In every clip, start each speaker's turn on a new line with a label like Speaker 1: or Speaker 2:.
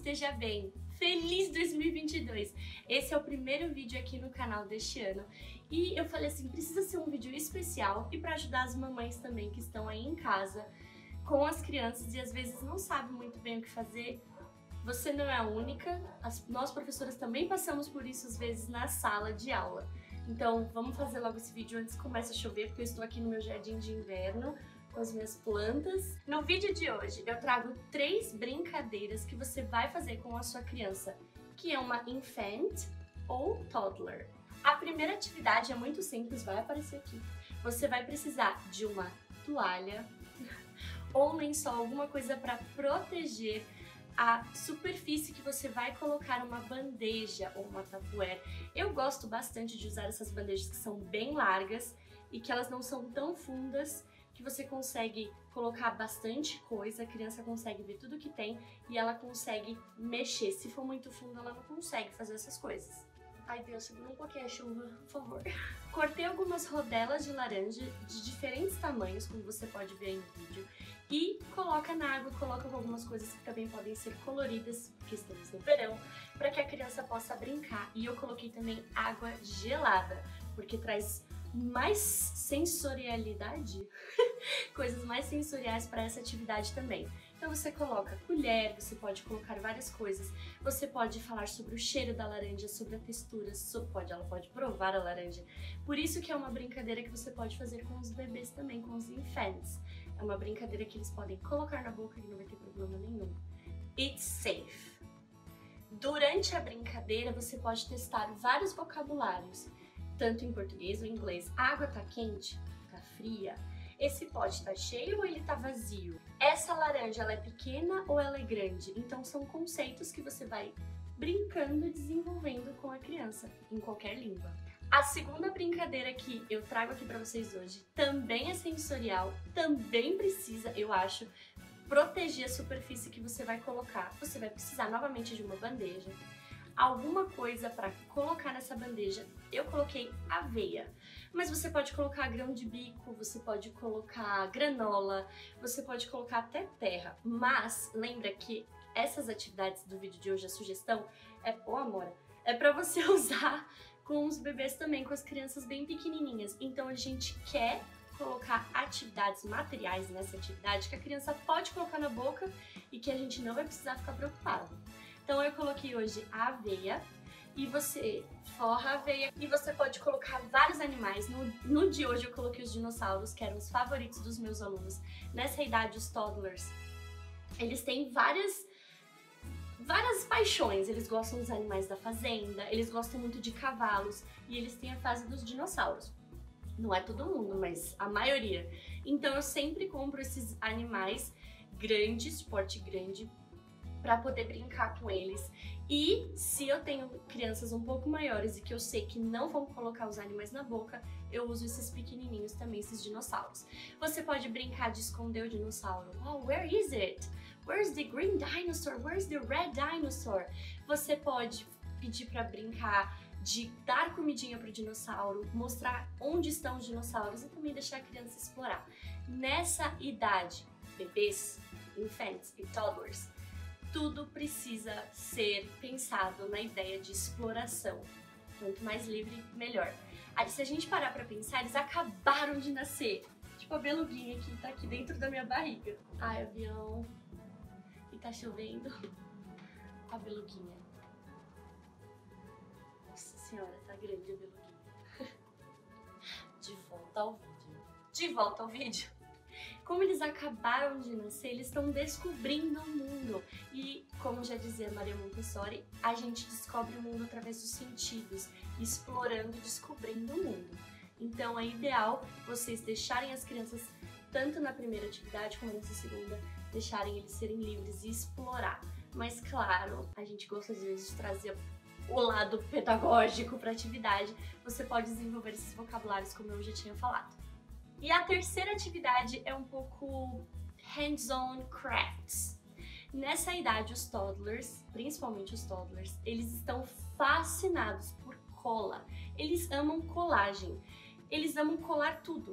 Speaker 1: esteja bem! Feliz 2022! Esse é o primeiro vídeo aqui no canal deste ano e eu falei assim, precisa ser um vídeo especial e para ajudar as mamães também que estão aí em casa com as crianças e às vezes não sabem muito bem o que fazer. Você não é a única, nós professoras também passamos por isso às vezes na sala de aula. Então vamos fazer logo esse vídeo antes que comece a chover, porque eu estou aqui no meu jardim de inverno com as minhas plantas. No vídeo de hoje eu trago 3 brincadeiras que você vai fazer com a sua criança, que é uma infant ou toddler. A primeira atividade é muito simples, vai aparecer aqui. Você vai precisar de uma toalha ou lençol, alguma coisa para proteger a superfície que você vai colocar uma bandeja ou uma tupperware. Eu gosto bastante de usar essas bandejas que são bem largas e que elas não são tão fundas, que você consegue colocar bastante coisa, a criança consegue ver tudo que tem e ela consegue mexer. Se for muito fundo, ela não consegue fazer essas coisas. Ai Deus, segura um pouquinho a chuva, por favor. Cortei algumas rodelas de laranja de diferentes tamanhos, como você pode ver aí no vídeo, e coloca na água, coloca com algumas coisas que também podem ser coloridas, porque estamos no verão, para que a criança possa brincar. E eu coloquei também água gelada, porque traz mais sensorialidade, coisas mais sensoriais para essa atividade também. Então você coloca colher, você pode colocar várias coisas, você pode falar sobre o cheiro da laranja, sobre a textura, ela pode provar a laranja. Por isso que é uma brincadeira que você pode fazer com os bebês também, com os infants. É uma brincadeira que eles podem colocar na boca e não vai ter problema nenhum. It's safe. Durante a brincadeira você pode testar vários vocabulários, tanto em português ou em inglês. A água tá quente? Tá fria? Esse pote tá cheio ou ele tá vazio? Essa laranja, ela é pequena ou ela é grande? Então são conceitos que você vai brincando e desenvolvendo com a criança, em qualquer língua. A segunda brincadeira que eu trago aqui pra vocês hoje também é sensorial, também precisa, eu acho, proteger a superfície que você vai colocar. Você vai precisar novamente de uma bandeja, alguma coisa para colocar nessa bandeja. Eu coloquei aveia, mas você pode colocar grão de bico, você pode colocar granola, você pode colocar até terra. Mas lembra que essas atividades do vídeo de hoje, a sugestão é, Amora, é para você usar com os bebês também, com as crianças bem pequenininhas. Então a gente quer colocar atividades materiais nessa atividade que a criança pode colocar na boca e que a gente não vai precisar ficar preocupado. Então eu coloquei hoje a aveia e você forra a aveia e você pode colocar vários animais. No de hoje eu coloquei os dinossauros, que eram os favoritos dos meus alunos. Nessa idade, os toddlers, eles têm várias paixões. Eles gostam dos animais da fazenda, eles gostam muito de cavalos e eles têm a fase dos dinossauros. Não é todo mundo, mas a maioria. Então eu sempre compro esses animais grandes, porte grande, para poder brincar com eles. E se eu tenho crianças um pouco maiores e que eu sei que não vão colocar os animais na boca, eu uso esses pequenininhos também, esses dinossauros. Você pode brincar de esconder o dinossauro. Oh, where is it? Where's the green dinosaur? Where's the red dinosaur? Você pode pedir para brincar de dar comidinha para o dinossauro, mostrar onde estão os dinossauros e também deixar a criança explorar. Nessa idade, bebês, infants e toddlers, tudo precisa ser pensado na ideia de exploração. Quanto mais livre, melhor. Aí, se a gente parar pra pensar, eles acabaram de nascer. Tipo a beluguinha que tá aqui dentro da minha barriga. Ai, avião. E tá chovendo. A beluguinha. Nossa senhora, tá grande a beluguinha. De volta ao vídeo. De volta ao vídeo. Como eles acabaram de nascer, eles estão descobrindo o mundo. E, como já dizia Maria Montessori, a gente descobre o mundo através dos sentidos, explorando e descobrindo o mundo. Então é ideal vocês deixarem as crianças, tanto na primeira atividade como nessa segunda, deixarem eles serem livres e explorar. Mas claro, a gente gosta às vezes de trazer o lado pedagógico para a atividade. Você pode desenvolver esses vocabulários, como eu já tinha falado. E a terceira atividade é um pouco hands-on crafts. Nessa idade, os toddlers, principalmente os toddlers, eles estão fascinados por cola. Eles amam colagem. Eles amam colar tudo.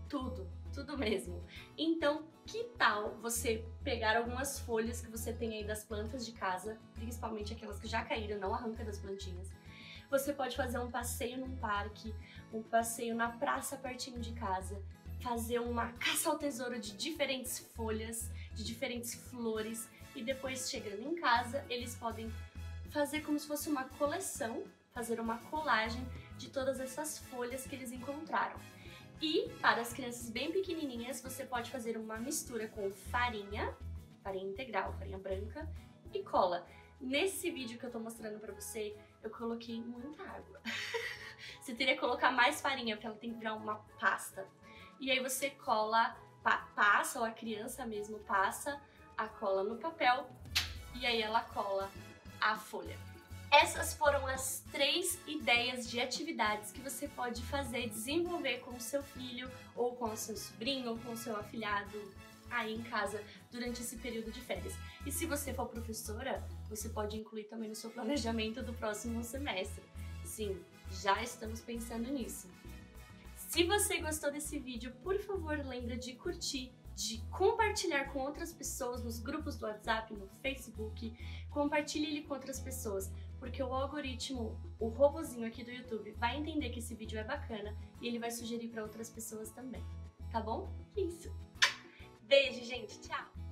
Speaker 1: tudo mesmo. Então, que tal você pegar algumas folhas que você tem aí das plantas de casa, principalmente aquelas que já caíram, não arranca das plantinhas. Você pode fazer um passeio num parque, um passeio na praça pertinho de casa, fazer uma caça ao tesouro de diferentes folhas, de diferentes flores, e depois, chegando em casa, eles podem fazer como se fosse uma coleção, fazer uma colagem de todas essas folhas que eles encontraram. E para as crianças bem pequenininhas, você pode fazer uma mistura com farinha integral, farinha branca e cola. Nesse vídeo que eu tô mostrando pra você, eu coloquei muita água. Você teria que colocar mais farinha, porque ela tem que virar uma pasta. E aí você cola, passa, ou a criança mesmo passa a cola no papel, e aí ela cola a folha. Essas foram as 3 ideias de atividades que você pode fazer, desenvolver com o seu filho, ou com o seu sobrinho, ou com o seu afilhado aí em casa durante esse período de férias. E se você for professora, você pode incluir também no seu planejamento do próximo semestre. Sim, já estamos pensando nisso. Se você gostou desse vídeo, por favor, lembra de curtir, de compartilhar com outras pessoas nos grupos do WhatsApp, no Facebook. Compartilhe ele com outras pessoas, porque o algoritmo, o robozinho aqui do YouTube, vai entender que esse vídeo é bacana e ele vai sugerir para outras pessoas também, tá bom? Isso! Beijo, gente! Tchau!